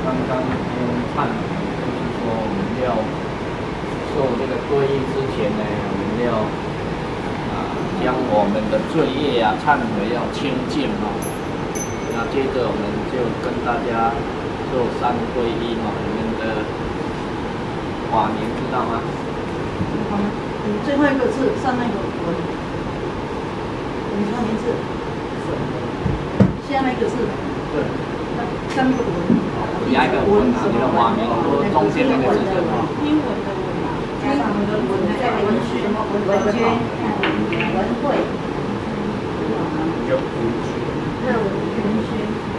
刚刚唱，就是说我们要受这个皈依之前呢，我们要将我们的罪业忏悔要清净那接着我们就跟大家做三皈依你们的法名知道吗？ 最后一个字上那个文，你说名字，下面一个字， 对， 上面一个文。 底下一个文你的法名和中间那个字英文的文加上那个文，再文学什么文娟、文慧， 叫文娟。 对，文轩，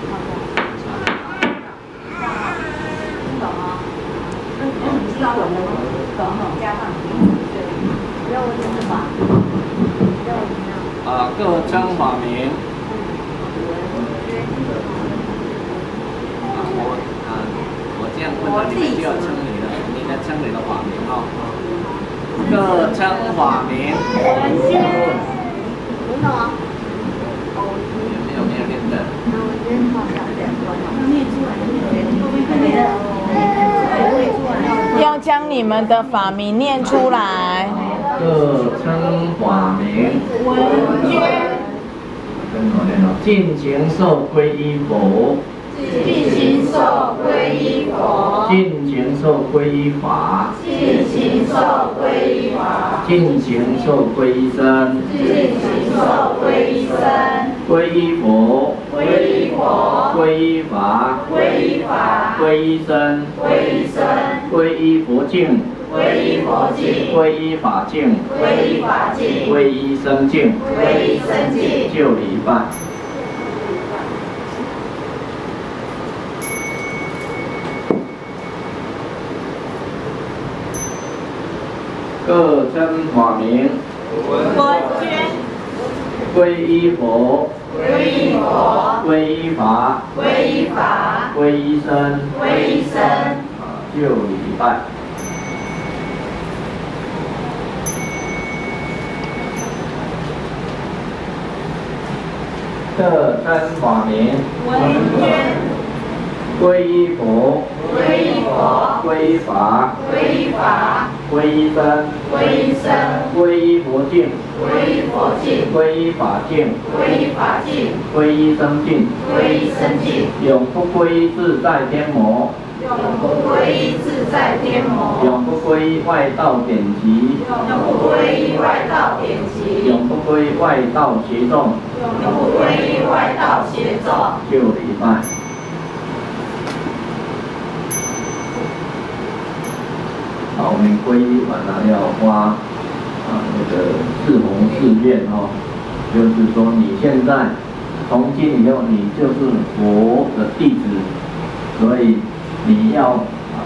听懂吗？你知道文的吗？懂，加上名字，对，要文字法，要文各称法名。我这样问了，你们就要称你的称你的法名各称法名。 文轩，你懂吗？ 有没有念的？ 要将你们的法名念出来。 各称法名。 文娟。 尽形受皈依佛。 尽形受皈依佛。 尽形受皈依法。 尽形受皈依法。 尽形受皈依僧。 尽形受皈依僧。 皈依佛。 皈依佛。 皈依法。 皈依法。 皈依僧。 皈依僧。 皈依佛境。 皈依佛境。 皈依法境。 皈依法境。 皈依僧境。 皈依僧境。 就礼拜。各称法名。 文娟。 皈依佛。 皈依佛。 皈依法。 皈依法。 皈依僧。 皈依僧。 就礼拜。各称法名。 文娟。 皈依佛。 皈依佛。 皈依法。 皈依法。 皈依僧。 皈依僧。 皈依佛境。 皈依佛境。 皈依法境。 皈依法境。 皈依僧境。 皈依僧境。 永不皈依自在天魔。 永不皈依自在天魔。 永不皈依外道典籍。 永不皈依外道典籍。 永不皈依外道邪众。 永不皈依外道邪众。 就礼拜。好，我们皈依完了要花那个4弘誓愿就是说你现在从今以后你就是佛的弟子，所以你要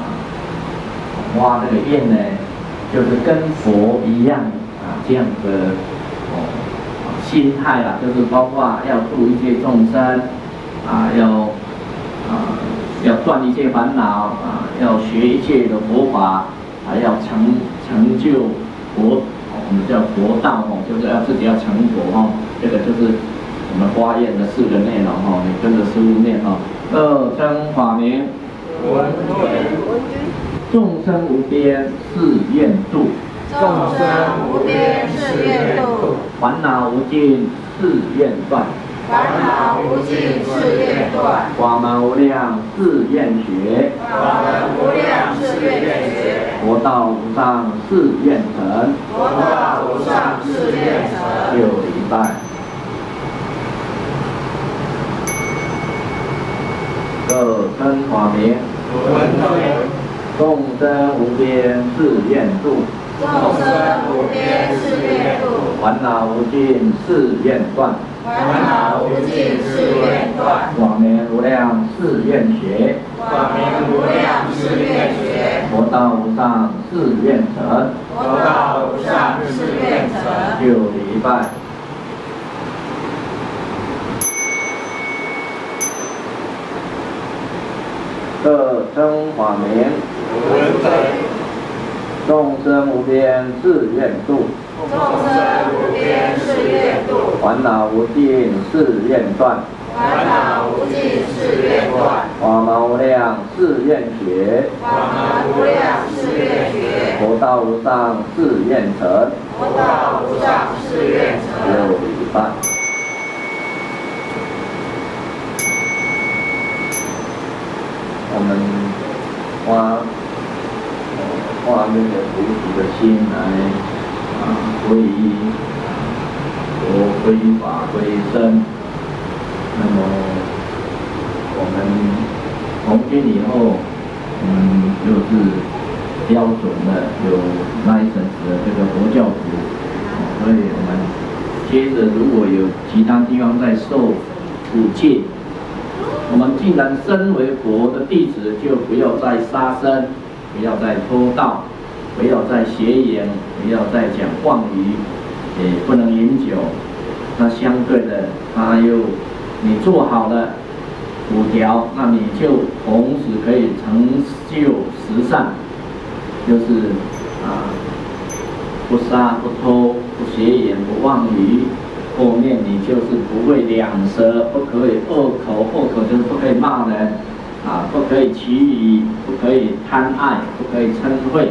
花这个愿呢，就是跟佛一样这样的心态就是包括要度一切众生要断一切烦恼要学一切的佛法要成就佛，我们叫佛道就是要自己要成佛这个就是我们花愿的4个内容你跟着师父念各称法名。 文娟。 众生无边誓愿度。 众生无边誓愿度。 烦恼无尽誓愿断。 烦恼无尽誓愿断。 法门无量誓愿学。 法门无量誓愿学。 佛道无上誓愿成。 佛道无上誓愿成。 就礼拜。各称法名。 文娟。 众生无边誓愿度。 众生无边誓愿度。 烦恼无尽誓愿断。 烦恼无尽誓愿断。 法门无量誓愿学。 法门无量誓愿学。 佛道无上誓愿成。 佛道无上誓愿成。 就礼拜。各称法名。 文娟。 众生无边誓愿度。 众生无边誓愿度。 烦恼无尽誓愿断。 烦恼无尽誓愿断， 法门无量誓愿学， 法门无量誓愿学， 佛道无上誓愿成。 佛道无上誓愿成。 六礼拜。我们花那个菩提的心来皈依佛、皈依法、皈依僧。那么我们从今以后，就是标准的有license的这个佛教徒，所以我们接着如果有其他地方在受五戒，我们既然身为佛的弟子，就不要再杀生，不要再偷盗，不要再邪言，不要再讲妄语，也不能饮酒。那相对的，你做好了5条，那你就同时可以成就10善，就是不杀、不偷、不邪言、不妄语。后面你就是不会两舌，不可以恶口，恶口就是不可以骂人，不可以绮语，不可以贪爱，不可以嗔恚，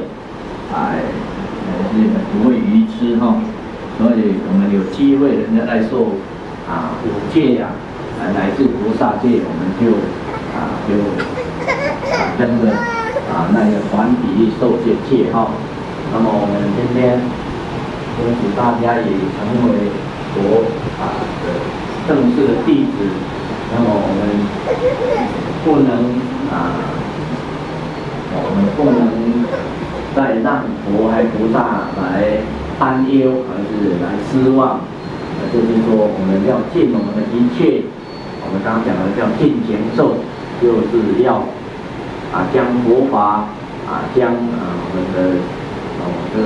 不会愚痴哈。所以我们有机会，人家在受5戒乃至菩萨戒，我们就跟着那个团体受这戒哈。那么我们今天恭喜大家也成为佛的正式的弟子。那么我们不能再让佛还菩萨来担忧，而是来失望。就是说，我们要尽我们的一切。我们刚刚讲的叫尽前咒，就是要将佛法将我们的这个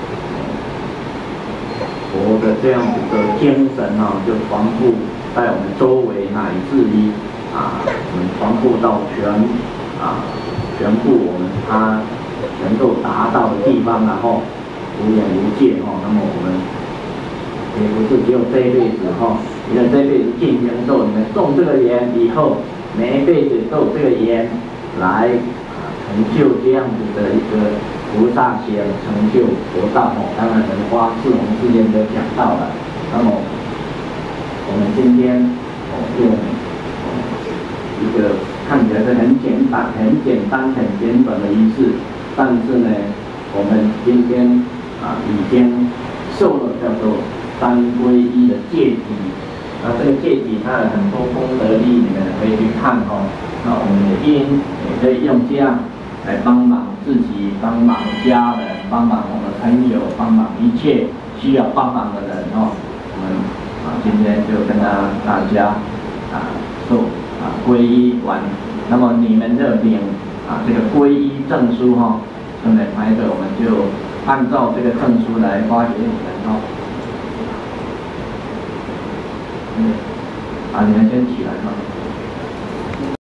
佛的这样子的精神就传布在我们周围，乃至于我们传布到全部我们它能够达到的地方，然后无眼无界那么我们也不是只有这一辈子因为这一辈子尽前咒，你们种这个缘以后，每一辈子都有这个缘来成就这样子的一个菩萨行，成就佛道当然人花4弘之间都讲到了。那么我们今天用一个看起来是很简单、很简短的仪式，但是呢，我们今天已经受了叫做3皈依的戒体。这个戒体它有很多功德力，你们可以去看那我们的因也可以用这样来帮忙自己，帮忙家人，帮忙我们的朋友，帮忙一切需要帮忙的人我们今天就跟大家受皈依完，那么你们的领这个皈依证书正在排着，我们就按照这个证书来发给你们你们先起来